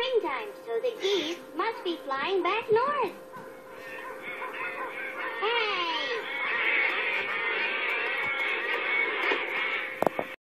springtime, so the geese must be flying back north.